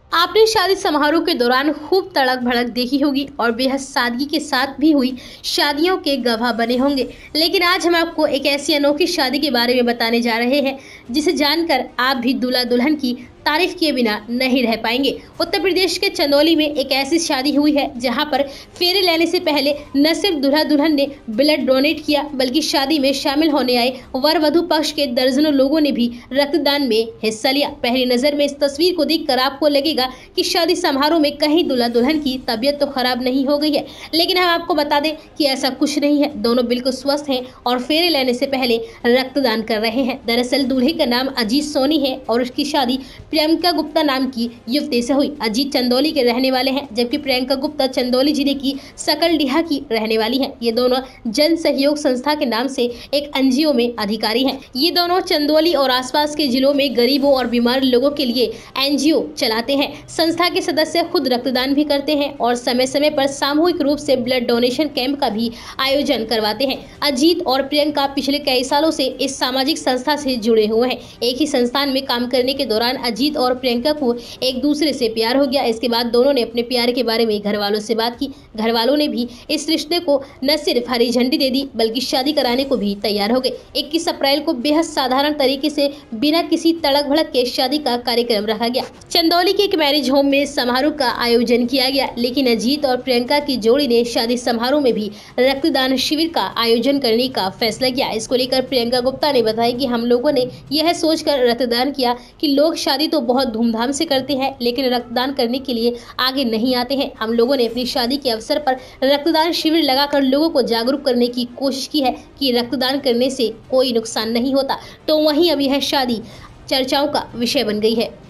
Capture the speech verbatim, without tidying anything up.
आपने शादी समारोह के दौरान खूब तड़क भड़क देखी होगी और बेहद सादगी के साथ भी हुई शादियों के गवाह बने होंगे। लेकिन आज हम आपको एक ऐसी अनोखी शादी के बारे में बताने जा रहे हैं जिसे जानकर आप भी दूल्हा दुल्हन की तारीफ किए बिना नहीं रह पाएंगे। उत्तर प्रदेश के चंदौली में एक ऐसी शादी हुई है जहां पर फेरे लेने से पहले न सिर्फ दूल्हा दुल्हन ने ब्लड डोनेट किया, बल्कि शादी में शामिल होने आए वर वधु पक्ष के दर्जनों लोगों ने भी रक्तदान में हिस्सा लिया। पहली नजर में इस तस्वीर को देखकर आपको लगेगा कि शादी समारोह में कहीं दूल्हा दुल्हन की तबीयत तो खराब नहीं हो गई है, लेकिन हम आपको बता दें कि ऐसा कुछ नहीं है। दोनों बिल्कुल स्वस्थ हैं और फेरे लेने से पहले रक्तदान कर रहे हैं। दरअसल दूल्हे का नाम अजीत सोनी है और उसकी शादी प्रियंका गुप्ता नाम की युवती से हुई। अजीत चंदौली के रहने वाले हैं, जबकि प्रियंका गुप्ता चंदौली जिले की सकलडीहा की रहने वाली हैं। ये दोनों जन सहयोग संस्था के नाम से एक एनजीओ में अधिकारी हैं। ये दोनों चंदौली और आसपास के जिलों में गरीबों और बीमार लोगों के लिए एनजीओ चलाते हैं। संस्था के सदस्य खुद रक्तदान भी करते हैं और समय समय पर सामूहिक रूप से ब्लड डोनेशन कैंप का भी आयोजन करवाते हैं। अजीत और प्रियंका पिछले कई सालों से इस सामाजिक संस्था से जुड़े हुए हैं। एक ही संस्थान में काम करने के दौरान अजीत और प्रियंका को एक दूसरे से प्यार हो गया। इसके बाद दोनों ने अपने प्यार के बारे में घर वालों से बात की। घर वालों ने भी इस रिश्ते को न सिर्फ हरी झंडी दे दी, बल्कि शादी कराने को भी तैयार हो गए। इक्कीस अप्रैल को बेहद साधारण तरीके से बिना किसी तड़क भड़क के शादी का कार्यक्रम रखा गया। चंदौली के एक मैरिज होम में समारोह का आयोजन किया गया, लेकिन अजीत और प्रियंका की जोड़ी ने शादी समारोह में भी रक्तदान शिविर का आयोजन करने का फैसला किया। इसको लेकर प्रियंका गुप्ता ने बताया कि हम लोगों ने यह सोचकर रक्तदान किया कि लोग शादी तो बहुत धूमधाम से करते हैं, लेकिन रक्तदान करने के लिए आगे नहीं आते हैं। हम लोगों ने अपनी शादी के अवसर पर रक्तदान शिविर लगाकर लोगों को जागरूक करने की कोशिश की है कि रक्तदान करने से कोई नुकसान नहीं होता। तो वहीं अब यह शादी चर्चाओं का विषय बन गई है।